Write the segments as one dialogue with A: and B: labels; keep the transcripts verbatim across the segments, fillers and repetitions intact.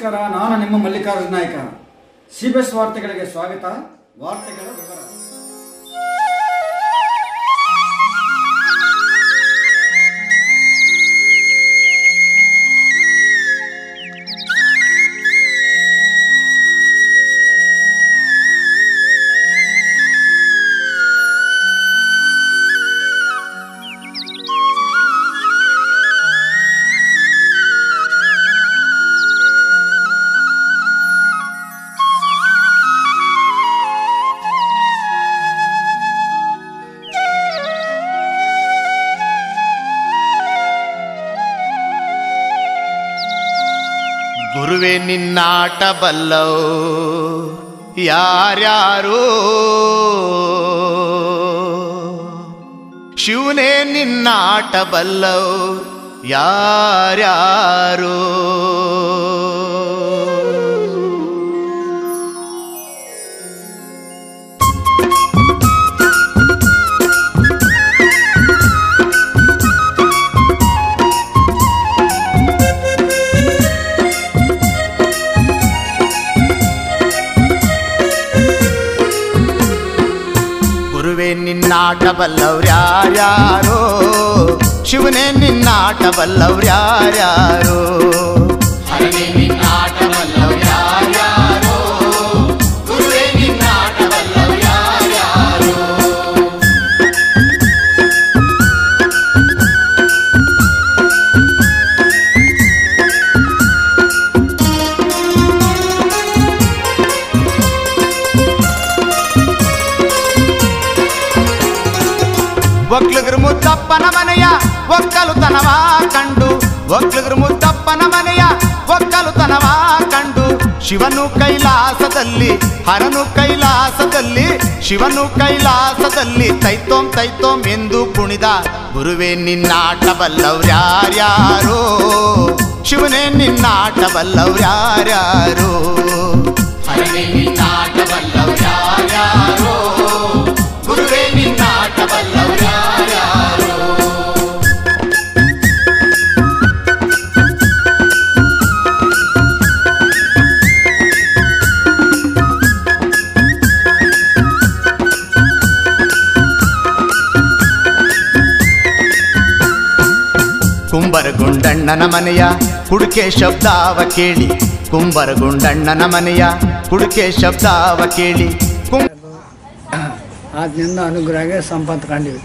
A: ನಮಸ್ಕಾರ, ನಾನು ನಿಮ್ಮ ಮಲ್ಲಿಕಾರ್ಜುನ ನಾಯ್ಕ. ಸಿಬಿಎಸ್ ವಾರ್ತೆಗಳಿಗೆ ಸ್ವಾಗತ. ವಾರ್ತೆಗಳ ವಿವರ.
B: ಗುರುವೇ ನಿನ್ನಾಟ ಬಲ್ಲವು ಯಾರ್ಯಾರು, ಶಿವನೇ ನಿನ್ನಾಟ ಬಲ್ಲವು ಯಾರ್ಯಾರು. ಗುರುವೇ ನಿನ್ನಾಟ ಬಲ್ಲವ್ರ್ಯಾರ್ಯಾರೋ, ಶಿವನೇ ನಿನ್ನಾಟ ಬಲ್ಲವ್ರ್ಯಾರ್ಯಾರೋ. ಹರನೇ ನಿನ್ನಾಟ ಬಲ್ಲವ್ರ್ಯಾರ್ಯಾರೋ, ಗುರುವೇ ನಿನ್ನಾಟ ಬಲ್ಲವ್ರ್ಯಾರ್ಯಾರೋ. ಒಕ್ಲುಗ್ರ ಮುದ್ದಪ್ಪನ ಮನೆಯ ಒಕ್ಕಲುತನವ ಕಂಡು, ಒಕ್ಲುಗ್ರ ಮುದ್ದಪ್ಪನ ಮನೆಯ ಒಕ್ಕಲುತನವ ಕಂಡು, ಶಿವನು ಕೈಲಾಸದಲ್ಲಿ ಹರನು ಕೈಲಾಸದಲ್ಲಿ, ಶಿವನು ಕೈಲಾಸದಲ್ಲಿ ತೈತೋಂ ತೈತೋಂ ಎಂದು ಕುಣಿದ. ಗುರುವೇ ನಿನ್ನಾಟ ಬಲ್ಲವ್ರ್ಯಾರ್ಯಾರೋ, ಶಿವನೇ ನಿನ್ನಾಟ ಬಲ್ಲವ್ರ್ಯಾರ್ಯಾರೋ. ಹರನೇ ನಿನ್ನಾಟ ಬಲ್ಲವ್ರ್ಯಾರ್ಯಾರೋ, ಗುರುವೇ ನಿನ್ನಾಟ ಬಲ್ಲವ್ರ್ಯಾರ್ಯಾರೋ. ಕುಂಬರಗುಂಡಣ್ಣನ ಮನೆಯ ಕುಡುಕೆ ಶಬ್ದಾವ ಕೇಳಿ, ಕುಂಬರಗುಂಡಣ್ಣನ ಮನೆಯ ಕುಡುಕೆ ಶಬ್ದಾವ ಕೇಳಿ.
C: ಆದ್ನಿಂದ ಅನುಗ್ರಹ ಸಂಪತ್ತು ಕಂಡಿವಿ.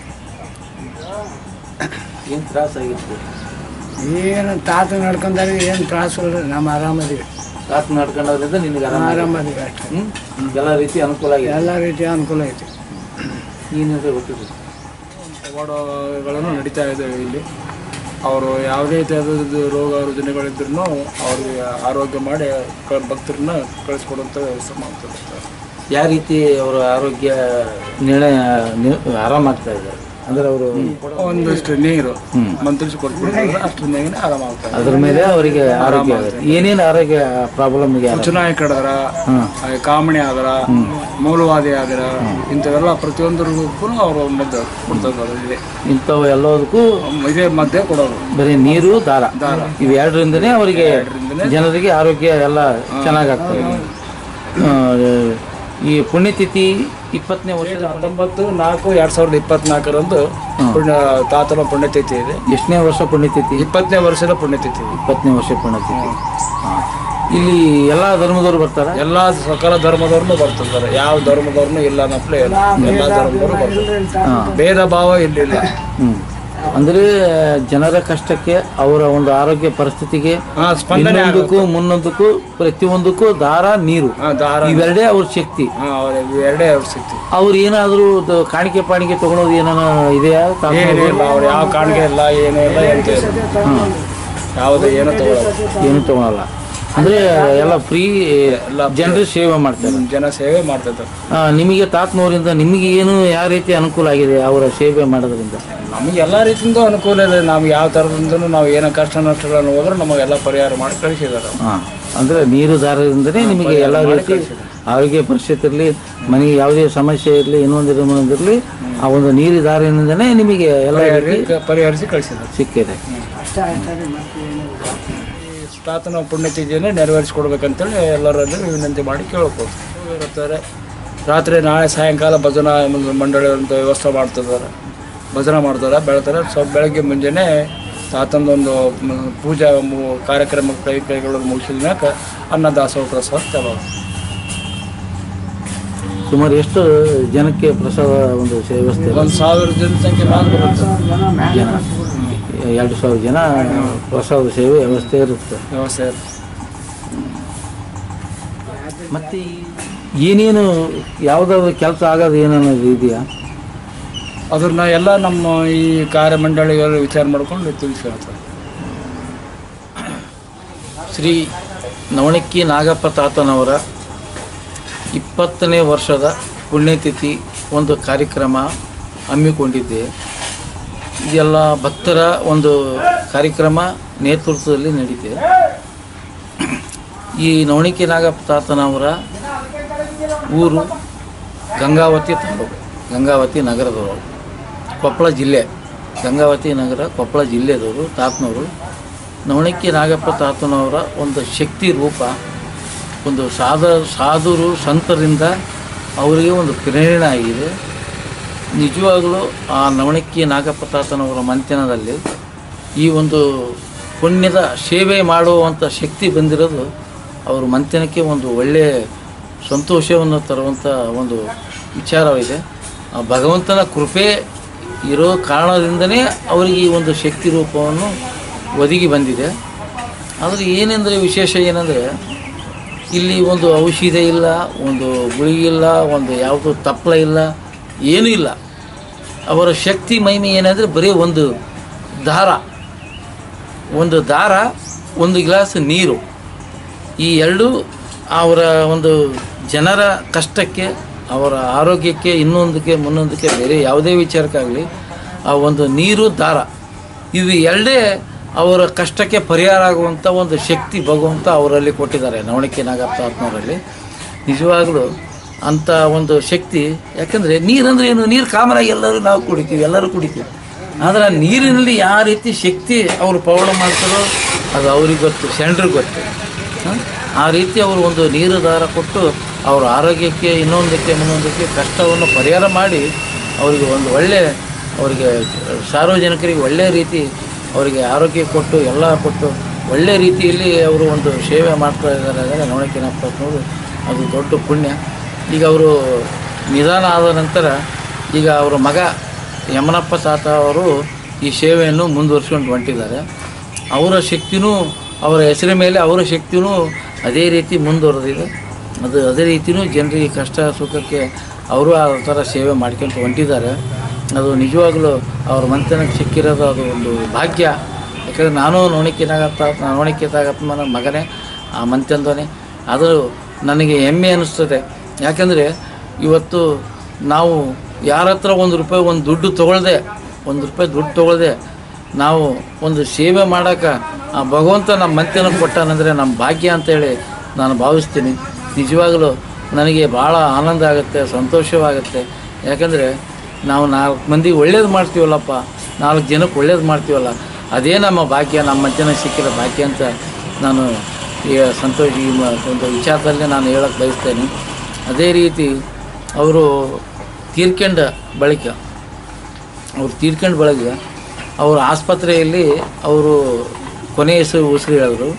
D: ಏನು ತ್ರಾಸ ಆಗಿತ್ತು?
C: ಏನು ತಾತ ನಡ್ಕೊಂಡಾಗ ಏನು ತ್ರಾಸ ಇಲ್ಲ, ನಮ್ಮ ಆರಾಮದೀವಿ.
D: ತಾತ ನಡ್ಕೊಂಡೋದ್ರಿಂದ ನಿನಗೆ
C: ಆರಾಮದೀವಿ ಅಷ್ಟೇ.
D: ಹ್ಞೂ ಎಲ್ಲ ರೀತಿ ಅನುಕೂಲ ಆಗಿದೆ.
C: ಎಲ್ಲ ರೀತಿಯ ಅನುಕೂಲ ಐತಿ.
D: ಏನಿದೆ ಗೊತ್ತಿದೆ.
E: ಹೋರಾಟಗಳನ್ನು ನಡೀತಾ ಇದ್ದಾವೆ ಇಲ್ಲಿ. ಅವರು ಯಾವುದೇ ಥರದ ರೋಗ ರುಜಿನಗಳಿದ್ರೂ ಅವ್ರಿಗೆ ಆರೋಗ್ಯ ಮಾಡಿ ಭಕ್ತರನ್ನ ಕಳಿಸ್ಕೊಡುವಂಥ ವ್ಯವಸ್ಥೆ ಮಾಡ್ತಾರೆ.
D: ಯಾವ ರೀತಿ ಅವರ ಆರೋಗ್ಯ ನಿರ್ಣಯ ಆರಾಮಾಗ್ತಾ ಇದ್ದಾರೆ ಅಂದ್ರೆ ಅವರು
E: ಒಂದಷ್ಟು ನೀರು ಮಂತ್ರಿಸಿ ಕೊಟ್ಬಿಡ್ತಾರೆ, ಅಷ್ಟು ನೀರಿನ ಆರಾಮಾಗ್ತಾರೆ.
D: ಅದ್ರ ಮೇಲೆ ಅವರಿಗೆ ಆರೋಗ್ಯ ಆಗುತ್ತೆ. ಏನೇನು ಆರೋಗ್ಯ ಪ್ರಾಬ್ಲಮ್ ಇದೆ?
E: ಚುನಾಯಿ ಕಡದ್ರ, ಕಾಮಣಿ ಆದ್ರ, ಮೂಲವಾದಿ ಆದ್ರ, ಇಂಥವೆಲ್ಲ ಪ್ರತಿಯೊಂದರಿಗೂ ಅವರು ಮದ್ದು ಕೊಡ್ತಾರೆ.
D: ಇಂಥವು ಎಲ್ಲದಕ್ಕೂ
E: ಇದೇ ಮದ್ದೆ ಕೊಡೋದು.
D: ಬರೀ ನೀರು, ದಾರ, ಇವೆರಡರಿಂದನೇ ಅವರಿಗೆ ಜನರಿಗೆ ಆರೋಗ್ಯ ಎಲ್ಲ ಚೆನ್ನಾಗಾಗ್ತದೆ. ಈ ಪುಣ್ಯತಿಥಿ ಇಪ್ಪತ್ತನೇ ವರ್ಷದ
E: ಹತ್ತೊಂಬತ್ತು ನಾಲ್ಕು ಎರಡ್ ಸಾವಿರದ ಇಪ್ಪತ್ನಾಲ್ಕರಂದು ಪುಣ್ಯ ತಾತನ ಪುಣ್ಯತಿಥಿ ಇದೆ.
D: ಎಷ್ಟನೇ ವರ್ಷ ಪುಣ್ಯತಿಥಿ?
E: ಇಪ್ಪತ್ತನೇ ವರ್ಷದ ಪುಣ್ಯತಿಥಿ.
D: ಇಪ್ಪತ್ತನೇ ವರ್ಷ ಪುಣ್ಯತಿಥಿ. ಇಲ್ಲಿ ಎಲ್ಲ ಧರ್ಮದವರು ಬರ್ತಾರೆ.
E: ಎಲ್ಲಾ ಸಕಲ ಧರ್ಮದವ್ರನ್ನು ಬರ್ತಿರ್ತಾರೆ. ಯಾವ ಧರ್ಮದವ್ರನ್ನು ಇಲ್ಲ ಅನ್ನಪ್ಲೇ ಇಲ್ಲ, ಎಲ್ಲಾ ಧರ್ಮದವರು ಬರ್ತಾರೆ. ಭೇದ ಭಾವ ಇಲ್ಲಿಲ್ಲ.
D: ಹ್ಮ್ ಅಂದ್ರೆ ಜನರ ಕಷ್ಟಕ್ಕೆ, ಅವರ ಒಂದು ಆರೋಗ್ಯ ಪರಿಸ್ಥಿತಿಗೆ, ಇನ್ನೊಂದಕ್ಕೂ ಮುನ್ನೊಂದಕ್ಕೂ ಪ್ರತಿಯೊಂದಕ್ಕೂ ದಾರ, ನೀರು, ಇವೆರಡೇ ಅವ್ರ ಶಕ್ತಿ.
E: ಎರಡೇ ಅವ್ರ ಶಕ್ತಿ.
D: ಅವ್ರು ಏನಾದ್ರು ಕಾಣಿಕೆ ಪಾಣಿಕೆ ತಗೊಳೋದು ಏನಾನ ಇದೆಯಾ?
E: ಅವ್ರು ಯಾವ ಕಾಣಿಕೆ ಇಲ್ಲ, ಏನೂ ಇಲ್ಲ, ಎಂತ ಯಾವುದೇ ಏನೂ ತಗೊಳ್ಳಲ್ಲ,
D: ಏನು ತಗೊಳಲ್ಲ. ಅಂದ್ರೆ ಎಲ್ಲ ಫ್ರೀ ಜನರ ಸೇವೆ ಮಾಡ್ತಾರೆ,
E: ಜನ ಸೇವೆ ಮಾಡ್ತಾರೆ.
D: ನಿಮಗೆ ತಾತನವರಿಂದ ನಿಮಗೆ ಏನು ಯಾವ ರೀತಿ ಅನುಕೂಲ ಆಗಿದೆ ಅವರ ಸೇವೆ ಮಾಡೋದ್ರಿಂದ?
E: ನಮಗೆ ಎಲ್ಲ ರೀತಿಯಿಂದ ಅನುಕೂಲ ಇದೆ. ನಮ್ಗೆ ಯಾವ ಥರದಿಂದ ನಾವು ಏನೋ ಕಷ್ಟ ನಷ್ಟಗಳನ್ನು ಹೋದ್ರೆ ನಮಗೆಲ್ಲ ಪರಿಹಾರ ಮಾಡಿ ಕಳಿಸಿದ್ದಾರೆ.
D: ಹಾಂ, ಅಂದರೆ ನೀರು ದಾರದಿಂದನೇ ನಿಮಗೆ ಎಲ್ಲ ರೀತಿ ಆರೋಗ್ಯ ಪರಿಸ್ಥಿತಿ ಇರಲಿ, ಮನೆಗೆ ಯಾವುದೇ ಸಮಸ್ಯೆ ಇರಲಿ, ಇನ್ನೊಂದು ಇನ್ನೊಂದಿರಲಿ, ಆ ಒಂದು ನೀರು ದಾರಿನಿಂದನೇ ನಿಮಗೆ ಎಲ್ಲ
E: ಪರಿಹರಿಸಿ ಕಳಿಸಿದ್ದಾರೆ,
D: ಸಿಕ್ಕಿದೆ.
E: ತಾತನ ಪುಣ್ಯತಿಥಿಯನ್ನು ನೆರವೇರಿಸ್ಕೊಡ್ಬೇಕಂತೇಳಿ ಎಲ್ಲರಲ್ಲಿ ವಿನಂತಿ ಮಾಡಿ ಕೇಳ್ಬೋದು. ಇರ್ತಾರೆ ರಾತ್ರಿ ನಾಳೆ ಸಾಯಂಕಾಲ ಭಜನಾ ಮಂಡಳಿ ಅಂತ ವ್ಯವಸ್ಥೆ ಮಾಡ್ತಿದ್ದಾರೆ, ಭಜನೆ ಮಾಡ್ತಾರೆ, ಬೆಳ್ತಾರೆ. ಸೊ ಬೆಳಗ್ಗೆ ಮುಂಜಾನೆ ತಾತಂದೊಂದು ಪೂಜಾ ಕಾರ್ಯಕ್ರಮ ಕೈ ಕೈಗಳನ್ನು ಮುಗಿಸಿದ ಮ್ಯಾಕ ಅನ್ನದಾಸೋಹ ಪ್ರಸಾದ ಚಲೋ.
D: ಸುಮಾರು ಎಷ್ಟು ಜನಕ್ಕೆ ಪ್ರಸಾದ ಒಂದು ವ್ಯವಸ್ಥೆ?
E: ಒಂದು ಸಾವಿರ ಜನಸಂಖ್ಯೆ ಮಾತ್ರ ಬರುತ್ತೆ
D: ಜನ, ಎರಡು ಸಾವಿರ ಜನ ಪ್ರಸಾದ ಸೇವೆ ವ್ಯವಸ್ಥೆ ಇರುತ್ತೆ
E: ವ್ಯವಸ್ಥೆ ಇರುತ್ತೆ.
D: ಮತ್ತು ಏನೇನು ಯಾವುದಾದ್ರು ಕೆಲಸ ಆಗೋದು ಏನನ್ನೋದು ಇದೆಯಾ?
E: ಅದನ್ನ ಎಲ್ಲ ನಮ್ಮ ಈ ಕಾರ್ಯಮಂಡಳಿಗಳು ವಿಚಾರ ಮಾಡ್ಕೊಂಡು ತಿಳಿಸಿ ಹೇಳ್ತಾರೆ.
D: ಶ್ರೀ ನವಣಕ್ಕಿ ನಾಗಪ್ಪ ತಾತನವರ ಇಪ್ಪತ್ತನೇ ವರ್ಷದ ಪುಣ್ಯತಿಥಿ ಒಂದು ಕಾರ್ಯಕ್ರಮ ಹಮ್ಮಿಕೊಂಡಿದ್ದೆ. ಇದೆಲ್ಲ ಭಕ್ತರ ಒಂದು ಕಾರ್ಯಕ್ರಮ ನೇತೃತ್ವದಲ್ಲಿ ನಡೀತೆ. ಈ ನವಣಕ್ಕಿ ನಾಗಪ್ಪ ತಾತನವರ ಊರು ಗಂಗಾವತಿ ತಾಲೂಕು, ಗಂಗಾವತಿ ನಗರದವರು, ಕೊಪ್ಪಳ ಜಿಲ್ಲೆ. ಗಂಗಾವತಿ ನಗರ ಕೊಪ್ಪಳ ಜಿಲ್ಲೆದವರು ತಾತನವರು. ನವಣಕ್ಕಿ ನಾಗಪ್ಪ ತಾತನವರ ಒಂದು ಶಕ್ತಿ ರೂಪ, ಒಂದು ಸಾಧ ಸಾಧುರು ಸಂತರಿಂದ ಅವರಿಗೆ ಒಂದು ಪ್ರೇರಣೆ ಆಗಿದೆ. ನಿಜವಾಗಲೂ ಆ ನವಣಕ್ಕಿ ನಾಗಪ್ಪ ತಾತನವರ ಮಂಥನದಲ್ಲಿ ಈ ಒಂದು ಪುಣ್ಯದ ಸೇವೆ ಮಾಡುವಂಥ ಶಕ್ತಿ ಬಂದಿರೋದು ಅವ್ರ ಮಂಥನಕ್ಕೆ ಒಂದು ಒಳ್ಳೆಯ ಸಂತೋಷವನ್ನು ತರುವಂಥ ಒಂದು ವಿಚಾರವಿದೆ. ಆ ಭಗವಂತನ ಕೃಪೆ ಇರೋ ಕಾರಣದಿಂದನೇ ಅವರಿಗೆ ಈ ಒಂದು ಶಕ್ತಿ ರೂಪವನ್ನು ಒದಗಿ ಬಂದಿದೆ. ಆದರೆ ಏನೆಂದರೆ ವಿಶೇಷ ಏನಂದರೆ ಇಲ್ಲಿ ಒಂದು ಔಷಧ ಇಲ್ಲ, ಒಂದು ಗುಳಿಗೆ ಇಲ್ಲ, ಒಂದು ಯಾವುದು ತಪ್ಪಲ ಇಲ್ಲ, ಏನೂ ಇಲ್ಲ. ಅವರ ಶಕ್ತಿ ಮಹಿಮೆ ಏನಂದರೆ ಬರೀ ಒಂದು ದಾರ, ಒಂದು ದಾರ, ಒಂದು ಗ್ಲಾಸ್ ನೀರು. ಈ ಎರಡು ಅವರ ಒಂದು ಜನರ ಕಷ್ಟಕ್ಕೆ, ಅವರ ಆರೋಗ್ಯಕ್ಕೆ, ಇನ್ನೊಂದಕ್ಕೆ ಮುನ್ನೊಂದಕ್ಕೆ, ಬೇರೆ ಯಾವುದೇ ವಿಚಾರಕ್ಕಾಗಲಿ ಆ ಒಂದು ನೀರು, ದಾರ, ಇವು ಎರಡೇ ಅವರ ಕಷ್ಟಕ್ಕೆ ಪರಿಹಾರ ಆಗುವಂಥ ಒಂದು ಶಕ್ತಿ ಭಗವಂತ ಅವರಲ್ಲಿ ಕೊಟ್ಟಿದ್ದಾರೆ, ನವಣಕ್ಕಿ ನಾಗಪ್ಪ ತಾತನವರಲ್ಲಿ. ನಿಜವಾಗಲೂ ಅಂಥ ಒಂದು ಶಕ್ತಿ. ಯಾಕಂದರೆ ನೀರಂದರೆ ಏನು, ನೀರು ಕಾಮನಾಗಿ ಎಲ್ಲರೂ ನಾವು ಕುಡಿತೀವಿ, ಎಲ್ಲರೂ ಕುಡಿತೀವಿ. ಆದರೆ ಆ ನೀರಿನಲ್ಲಿ ಯಾವ ರೀತಿ ಶಕ್ತಿ ಅವರು ಪೌಡ ಮಾಡ್ತಾರೋ ಅದು ಅವ್ರಿಗೆ ಗೊತ್ತು, ಸೆಂಡ್ರಿಗೆ ಗೊತ್ತು. ಆ ರೀತಿ ಅವರು ಒಂದು ನೀರು ದಾರ ಕೊಟ್ಟು ಅವರ ಆರೋಗ್ಯಕ್ಕೆ, ಇನ್ನೊಂದಕ್ಕೆ ಮುನ್ನೊಂದಕ್ಕೆ ಕಷ್ಟವನ್ನು ಪರಿಹಾರ ಮಾಡಿ ಅವರಿಗೆ ಒಂದು ಒಳ್ಳೆಯ, ಅವರಿಗೆ ಸಾರ್ವಜನಿಕರಿಗೆ ಒಳ್ಳೆಯ ರೀತಿ ಅವರಿಗೆ ಆರೋಗ್ಯ ಕೊಟ್ಟು ಎಲ್ಲ ಕೊಟ್ಟು ಒಳ್ಳೆಯ ರೀತಿಯಲ್ಲಿ ಅವರು ಒಂದು ಸೇವೆ ಮಾಡ್ತಾ ಇದ್ದಾರೆ ನವಣಕ್ಕಿ ನಾಗಪ್ಪ ತಾತನವರು. ಅದು ದೊಡ್ಡ ಪುಣ್ಯ. ಈಗ ಅವರು ನಿಧಾನ ಆದ ನಂತರ ಈಗ ಅವರ ಮಗ ಯಮನಪ್ಪ ತಾತ ಅವರು ಈ ಸೇವೆಯನ್ನು ಮುಂದುವರ್ಸ್ಕೊಂಡು ಹೊಂಟಿದ್ದಾರೆ. ಅವರ ಶಕ್ತಿನೂ, ಅವರ ಹೆಸರ ಮೇಲೆ ಅವರ ಶಕ್ತಿನೂ ಅದೇ ರೀತಿ ಮುಂದುವರೆದಿದೆ. ಅದು ಅದೇ ರೀತಿಯೂ ಜನರಿಗೆ ಕಷ್ಟ ಸುಖಕ್ಕೆ ಅವರು ಆ ಥರ ಸೇವೆ ಮಾಡ್ಕೊಂಡು ಹೊಂಟಿದ್ದಾರೆ. ಅದು ನಿಜವಾಗಲೂ ಅವ್ರ ಮಂಥನಕ್ಕೆ ಸಿಕ್ಕಿರೋದು ಅದು ಒಂದು ಭಾಗ್ಯ. ಯಾಕಂದರೆ ನಾನು ನವಣಕ್ಕಿ ನಾಗಪ್ಪ ನವಣಕ್ಕಿ ನಾಗಪ್ಪನ ಮಗನೇ, ಆ ಮಂಥನದವನೇ. ಅದು ನನಗೆ ಹೆಮ್ಮೆ ಅನ್ನಿಸ್ತದೆ. ಯಾಕಂದರೆ ಇವತ್ತು ನಾವು ಯಾರ ಹತ್ರ ಒಂದು ರೂಪಾಯಿ ಒಂದು ದುಡ್ಡು ತೊಗೊಳ್ದೆ, ಒಂದು ರೂಪಾಯಿ ದುಡ್ಡು ತೊಗೊಳ್ದೆ ನಾವು ಒಂದು ಸೇವೆ ಮಾಡೋಕೆ ಆ ಭಗವಂತ ನಮ್ಮ ಮಂಥನಕ್ಕೆ ಕೊಟ್ಟಾನಂದರೆ ನಮ್ಮ ಭಾಗ್ಯ ಅಂತೇಳಿ ನಾನು ಭಾವಿಸ್ತೀನಿ. ನಿಜವಾಗಲೂ ನನಗೆ ಭಾಳ ಆನಂದ ಆಗುತ್ತೆ, ಸಂತೋಷವಾಗುತ್ತೆ. ಯಾಕಂದರೆ ನಾವು ನಾಲ್ಕು ಮಂದಿಗೆ ಒಳ್ಳೇದು ಮಾಡ್ತೀವಲ್ಲಪ್ಪ, ನಾಲ್ಕು ಜನಕ್ಕೆ ಒಳ್ಳೇದು ಮಾಡ್ತೀವಲ್ಲ, ಅದೇ ನಮ್ಮ ಭಾಗ್ಯ, ನಮ್ಮ ಮಂಥನ ಸಿಕ್ಕಿರೋ ಭಾಗ್ಯ ಅಂತ ನಾನು ಈ ಸಂತೋಷ ಈ ಒಂದು ವಿಚಾರದಲ್ಲಿ ನಾನು ಹೇಳೋಕ್ಕೆ ಬಯಸ್ತೇನೆ. ಅದೇ ರೀತಿ ಅವರು ತೀರ್ಕೊಂಡ ಬಳಿಕ ಅವ್ರು ತೀರ್ಕೊಂಡ ಬಳಿಕ ಅವರು ಆಸ್ಪತ್ರೆಯಲ್ಲಿ ಅವರು ಕೊನೆ ಹೆಸರು ಉಸಿರು ಹೇಳಿದ್ರು.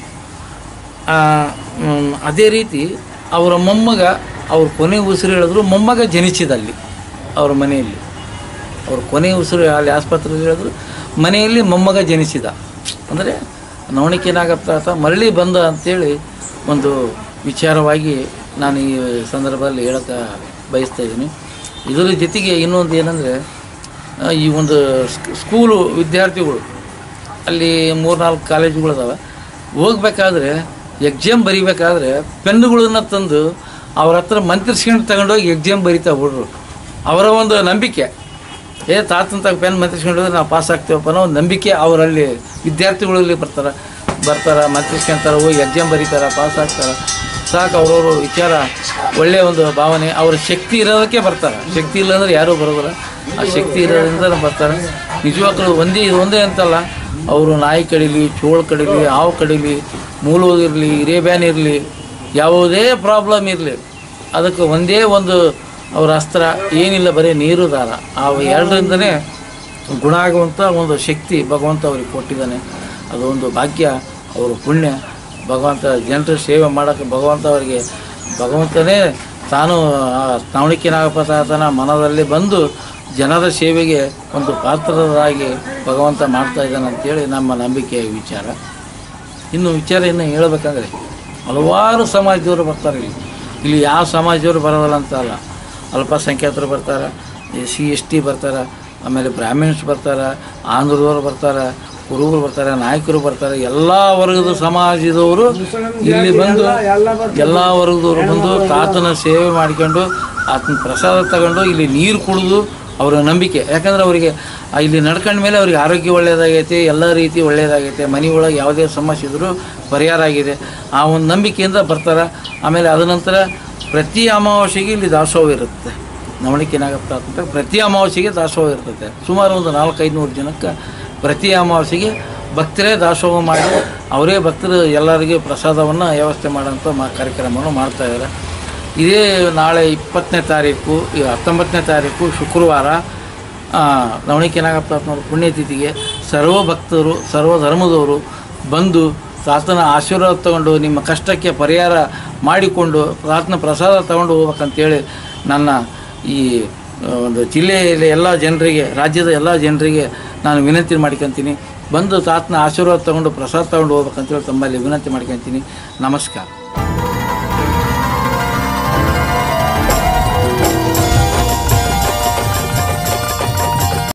D: ಅದೇ ರೀತಿ ಅವರ ಮೊಮ್ಮಗ ಅವ್ರ ಕೊನೆ ಉಸಿರು ಹೇಳಿದ್ರು, ಮೊಮ್ಮಗ ಜನಿಸಿದಲ್ಲಿ ಅವ್ರ ಮನೆಯಲ್ಲಿ ಅವ್ರ ಕೊನೆ ಉಸಿರು ಅಲ್ಲಿ ಆಸ್ಪತ್ರೆಯಲ್ಲಿ ಹೇಳಿದ್ರು, ಮನೆಯಲ್ಲಿ ಮೊಮ್ಮಗ ಜನಿಸಿದ. ಅಂದರೆ ನವಣಕ್ಕಿ ನಾಗಪ್ಪ ತಾತ ಮರಳಿ ಬಂದ ಅಂಥೇಳಿ ಒಂದು ವಿಚಾರವಾಗಿ ನಾನು ಈ ಸಂದರ್ಭದಲ್ಲಿ ಹೇಳೋಕ್ಕೆ ಬಯಸ್ತಾ ಇದ್ದೀನಿ. ಇದರ ಜೊತೆಗೆ ಇನ್ನೊಂದು ಏನಂದರೆ, ಈ ಒಂದು ಸ್ಕೂಲು ವಿದ್ಯಾರ್ಥಿಗಳು ಅಲ್ಲಿ ಮೂರ್ನಾಲ್ಕು ಕಾಲೇಜುಗಳಿದಾವೆ, ಹೋಗ್ಬೇಕಾದ್ರೆ ಎಕ್ಸಾಮ್ ಬರೀಬೇಕಾದ್ರೆ ಪೆನ್ನುಗಳನ್ನ ತಂದು ಅವ್ರ ಹತ್ರ ಮಂತ್ರಿಸ್ಕೊಂಡು ತಗೊಂಡೋಗಿ ಎಕ್ಸಾಮ್ ಬರಿತಾ ಬಿಡ್ರು. ಅವರ ಒಂದು ನಂಬಿಕೆ, ಏ ತಾತಂತ ಪೆನ್ ಮಂತ್ರಿಸ್ಕೊಂಡು ಹೋದ್ರೆ ನಾವು ಪಾಸ್ ಆಗ್ತೀವಪ್ಪ ಅನ್ನೋ ಒಂದು ನಂಬಿಕೆ ಅವರಲ್ಲಿ ವಿದ್ಯಾರ್ಥಿಗಳಲ್ಲಿ ಬರ್ತಾರೆ ಬರ್ತಾರೆ ಮಂತ್ರಿಸ್ಕೊಂತಾರೆ, ಹೋಗಿ ಎಕ್ಸಾಮ್ ಬರೀತಾರೆ, ಪಾಸ್ ಆಗ್ತಾರೆ. ಸಾಕು ಅವ್ರವರು ವಿಚಾರ, ಒಳ್ಳೆಯ ಒಂದು ಭಾವನೆ. ಅವ್ರ ಶಕ್ತಿ ಇರೋದಕ್ಕೆ ಬರ್ತಾರೆ, ಶಕ್ತಿ ಇಲ್ಲಾಂದ್ರೆ ಯಾರೂ ಬರೋದಿಲ್ಲ. ಆ ಶಕ್ತಿ ಇರೋದ್ರಿಂದ ಬರ್ತಾರೆ. ನಿಜವಾಗ್ಲೂ ಒಂದೇ ಇದು ಒಂದೇ ಅಂತಲ್ಲ, ಅವರು ನಾಯಿ ಕಡೀಲಿ, ಚೋಳು ಕಡೀಲಿ, ಹಾವು ಕಡೀಲಿ, ಮೂಲೋದಿರಲಿ ಹಿರೇಬ್ಯಾನ್ ಇರಲಿ ಯಾವುದೇ ಪ್ರಾಬ್ಲಮ್ ಇರಲಿ ಅದಕ್ಕೆ ಒಂದೇ ಒಂದು ಅವರ ಅಸ್ತ್ರ ಏನಿಲ್ಲ, ಬರೀ ನೀರು ದಾರ. ಆ ಎರಡರಿಂದನೇ ಗುಣ ಆಗುವಂಥ ಒಂದು ಶಕ್ತಿ ಭಗವಂತ ಅವ್ರಿಗೆ ಕೊಟ್ಟಿದ್ದಾನೆ. ಅದೊಂದು ಭಾಗ್ಯ, ಅವರು ಪುಣ್ಯ. ಭಗವಂತ ಜನರ ಸೇವೆ ಮಾಡೋಕ್ಕೆ ಭಗವಂತ ಅವರಿಗೆ ಭಗವಂತನೇ ತಾನು ನವಣಿಕೆ ನಾಗಪ್ಪ ತಾತನ ಮನದಲ್ಲಿ ಬಂದು ಜನರ ಸೇವೆಗೆ ಒಂದು ಪಾತ್ರರಾಗಿ ಭಗವಂತ ಮಾಡ್ತಾ ಇದ್ದಾನೆ ಅಂತೇಳಿ ನಮ್ಮ ನಂಬಿಕೆಯ ವಿಚಾರ. ಇನ್ನು ವಿಚಾರ ಇನ್ನು ಹೇಳಬೇಕಂದ್ರೆ ಹಲವಾರು ಸಮಾಜದವರು ಬರ್ತಾರೆ ಇಲ್ಲಿ. ಇಲ್ಲಿ ಯಾವ ಸಮಾಜದವರು ಬರೋದಲ್ಲ ಅಂತ ಅಲ್ಲ, ಅಲ್ಪಸಂಖ್ಯಾತರು ಬರ್ತಾರೆ, ಸಿ ಎಸ್ ಟಿ ಬರ್ತಾರೆ, ಆಮೇಲೆ ಬ್ರಾಹ್ಮಿಣ್ಸ್ ಬರ್ತಾರೆ, ಆಂಧ್ರದವರು ಬರ್ತಾರೆ, ಕುರುಬರು ಬರ್ತಾರೆ, ನಾಯಕರು ಬರ್ತಾರೆ, ಎಲ್ಲ ವರ್ಗದ ಸಮಾಜದವರು ಇಲ್ಲಿ ಬಂದು ಎಲ್ಲ ವರ್ಗದವರು ಬಂದು ತಾತನ ಸೇವೆ ಮಾಡಿಕೊಂಡು ಆತನ ಪ್ರಸಾದ ತಗೊಂಡು ಇಲ್ಲಿ ನೀರು ಕುಡಿದು ಅವರ ನಂಬಿಕೆ. ಯಾಕಂದ್ರೆ ಅವರಿಗೆ ಇಲ್ಲಿ ನಡ್ಕೊಂಡ ಮೇಲೆ ಅವ್ರಿಗೆ ಆರೋಗ್ಯ ಒಳ್ಳೆಯದಾಗೈತೆ, ಎಲ್ಲ ರೀತಿ ಒಳ್ಳೆಯದಾಗೈತೆ, ಮನೆ ಒಳಗೆ ಯಾವುದೇ ಸಮಸ್ಯೆ ಇದ್ದರೂ ಪರಿಹಾರ ಆಗಿದೆ. ಆ ಒಂದು ನಂಬಿಕೆಯಿಂದ ಬರ್ತಾರೆ. ಆಮೇಲೆ ಅದ ನಂತರ ಪ್ರತಿ ಅಮಾವಾಸ್ಯೆಗೆ ಇಲ್ಲಿ ದಾಸೋಹ ಇರುತ್ತೆ. ನವಣಿಕೆ ನಾಗಪ್ಪ ಅಂತ ಪ್ರತಿ ಅಮಾವಾಸ್ಯೆಗೆ ದಾಸೋಹ ಇರ್ತೈತೆ. ಸುಮಾರು ಒಂದು ನಾಲ್ಕೈದು ನೂರು ಜನಕ್ಕೆ ಪ್ರತಿ ಅಮಾವಾಸ್ಯೆಗೆ ಭಕ್ತರೇ ದಾಸೋಹ ಮಾಡಿ ಅವರೇ ಭಕ್ತರು ಎಲ್ಲರಿಗೆ ಪ್ರಸಾದವನ್ನು ವ್ಯವಸ್ಥೆ ಮಾಡೋಂಥ ಮಾ ಕಾರ್ಯಕ್ರಮವನ್ನು ಮಾಡ್ತಾಯಿದ್ದಾರೆ. ಇದೇ ನಾಳೆ ಇಪ್ಪತ್ತನೇ ತಾರೀಕು ಹತ್ತೊಂಬತ್ತನೇ ತಾರೀಕು ಶುಕ್ರವಾರ ನವಣಿಕೆ ನಾಗಪ್ಪನವ್ರ ಪುಣ್ಯತಿಥಿಗೆ ಸರ್ವ ಭಕ್ತರು ಸರ್ವ ಧರ್ಮದವರು ಬಂದು ತಾತನ ಆಶೀರ್ವಾದ ತಗೊಂಡು ನಿಮ್ಮ ಕಷ್ಟಕ್ಕೆ ಪರಿಹಾರ ಮಾಡಿಕೊಂಡು ತಾತನ ಪ್ರಸಾದ ತಗೊಂಡು ಹೋಗ್ಬೇಕಂತೇಳಿ ನನ್ನ ಈ ಒಂದು ಜಿಲ್ಲೆಯಲ್ಲಿ ಎಲ್ಲ ಜನರಿಗೆ, ರಾಜ್ಯದ ಎಲ್ಲ ಜನರಿಗೆ ನಾನು ವಿನಂತಿ ಮಾಡ್ಕೊತೀನಿ. ಬಂದು ತಾತನ ಆಶೀರ್ವಾದ ತಗೊಂಡು ಪ್ರಸಾದ ತಗೊಂಡು ಹೋಗ್ಬೇಕಂತೇಳಿ ತಮ್ಮಲ್ಲಿ ವಿನಂತಿ ಮಾಡ್ಕೊತೀನಿ. ನಮಸ್ಕಾರ.